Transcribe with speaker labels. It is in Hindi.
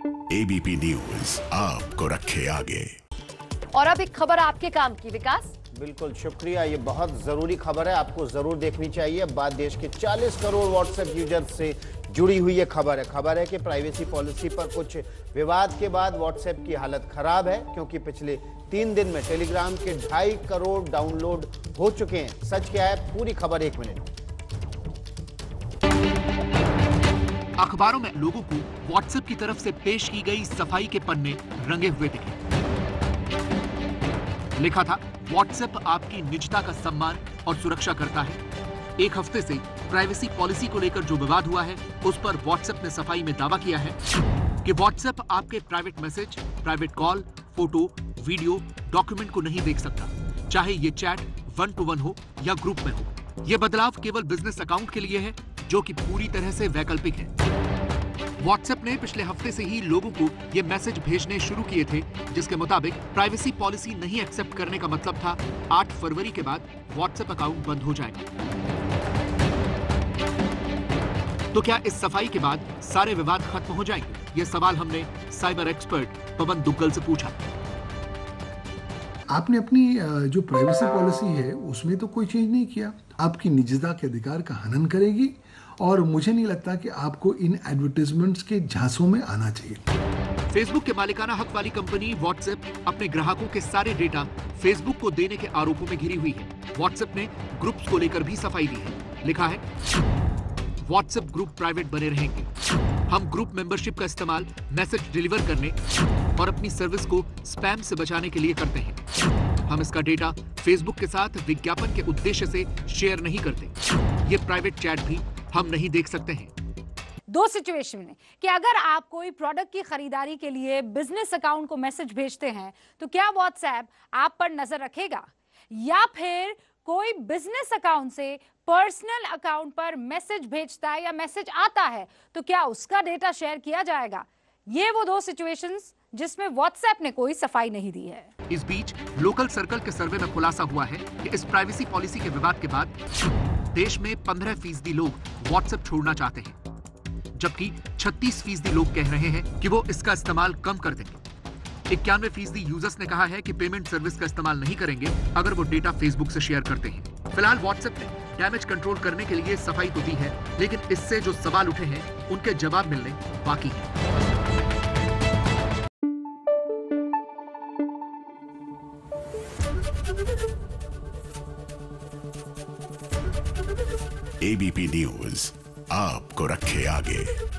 Speaker 1: एबीपी न्यूज आपको रखे आगे।
Speaker 2: और अब एक खबर आपके काम की, विकास।
Speaker 3: बिल्कुल शुक्रिया, ये बहुत जरूरी खबर है, आपको जरूर देखनी चाहिए। बात देश के 40 करोड़ व्हाट्सएप यूजर्स से जुड़ी हुई ये खबर है कि प्राइवेसी पॉलिसी पर कुछ विवाद के बाद व्हाट्सएप की हालत खराब है, क्योंकि पिछले 3 दिन में टेलीग्राम के 2.5 करोड़ डाउनलोड हो चुके हैं। सच क्या है, पूरी खबर 1 मिनट।
Speaker 4: अखबारों में लोगों को व्हाट्सएप की तरफ से पेश की गई सफाई के पन्ने रंगे हुए दिखे। लिखा था, व्हाट्सएप आपकी निजता का सम्मान और सुरक्षा करता है। एक हफ्ते से प्राइवेसी पॉलिसी को लेकर जो विवाद हुआ है, उस पर व्हाट्सएप ने सफाई में दावा किया है कि व्हाट्सएप आपके private message, private call, photo, video, document को नहीं देख सकता, चाहे ये चैट 1 to 1 हो या ग्रुप में हो। यह बदलाव केवल बिजनेस अकाउंट के लिए है, जो कि पूरी तरह से वैकल्पिक है। व्हाट्सएप ने पिछले हफ्ते से ही लोगों को ये मैसेज भेजने शुरू किए थे, जिसके मुताबिक प्राइवेसी पॉलिसी नहीं एक्सेप्ट करने का मतलब था 8 फरवरी के बाद व्हाट्सएप अकाउंट बंद हो जाएगा। तो क्या इस सफाई के बाद सारे विवाद खत्म हो जाएंगे? ये सवाल हमने साइबर एक्सपर्ट पवन दुग्गल से पूछा।
Speaker 5: आपने अपनी जो प्राइवेसी पॉलिसी है उसमें तो कोई चेंज नहीं किया, आपकी निजता के अधिकार का हनन करेगी, और मुझे नहीं लगता कि आपको इन एडवर्टाइजमेंट्स के झांसों में आना चाहिए।
Speaker 4: फेसबुक के मालिकाना हक वाली कंपनी व्हाट्सएप अपने ग्राहकों के सारे डेटा फेसबुक को देने के आरोपों में घिरी हुई है। व्हाट्सएप ने ग्रुप्स को लेकर भी सफाई दी है। लिखा है, व्हाट्सएप ग्रुप प्राइवेट बने रहेंगे। हम ग्रुप मेंबरशिप का इस्तेमाल मैसेज डिलीवर करने और अपनी सर्विस को स्पैम से बचाने के लिए करते हैं। हम इसका डेटा फेसबुक के साथ विज्ञापन के उद्देश्य से शेयर नहीं करते। ये प्राइवेट चैट भी हम नहीं देख सकते हैं।
Speaker 2: 2 सिचुएशन में कि अगर आप कोई प्रोडक्ट की खरीदारी के लिए बिजनेस अकाउंट को मैसेज भेजते हैं, तो क्या व्हाट्सएप आप पर नजर रखेगा, या फिर कोई बिजनेस अकाउंट से पर्सनल अकाउंट पर मैसेज भेजता है या मैसेज आता है, तो क्या उसका डेटा शेयर किया जाएगा? ये वो 2 सिचुएशंस जिसमें व्हाट्सएप ने कोई सफाई नहीं दी है।
Speaker 4: इस बीच लोकल सर्कल के सर्वे में खुलासा हुआ है कि इस प्राइवेसी पॉलिसी के विवाद के बाद देश में 15% लोग व्हाट्सएप छोड़ना चाहते हैं, जबकि 36% लोग कह रहे हैं कि वो इसका इस्तेमाल कम कर देंगे। 91% यूजर्स ने कहा है कि पेमेंट सर्विस का इस्तेमाल नहीं करेंगे अगर वो डेटा फेसबुक से शेयर करते हैं। फिलहाल व्हाट्सएप ने डैमेज कंट्रोल करने के लिए सफाई तो दी है, लेकिन इससे जो सवाल उठे हैं उनके जवाब मिलने बाकी है।
Speaker 1: एबीपी न्यूज आपको रखे आगे।